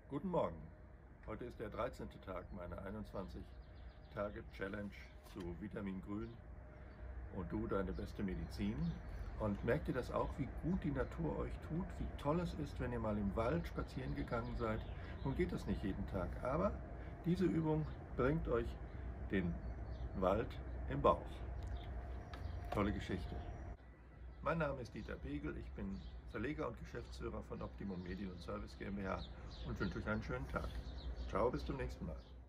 Guten Morgen. Heute ist der 13. Tag meiner 21-Tage-Challenge zu Vitamin Grün und du deine beste Medizin. Und merkt ihr das auch, wie gut die Natur euch tut, wie toll es ist, wenn ihr mal im Wald spazieren gegangen seid? Nun geht das nicht jeden Tag, aber diese Übung bringt euch den Wald im Bauch. Tolle Geschichte. Mein Name ist Dieter Begel, ich bin Verleger und Geschäftsführer von Optimum Medien und Service GmbH und wünsche euch einen schönen Tag. Ciao, bis zum nächsten Mal.